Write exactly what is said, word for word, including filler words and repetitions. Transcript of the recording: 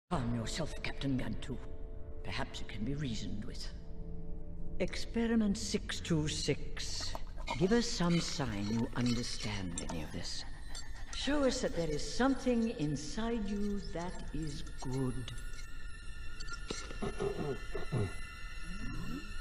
Calm yourself, Captain Gantu. Perhaps it can be reasoned with. Experiment six two six. Give us some sign you understand any of this. Show us that there is something inside you that is good.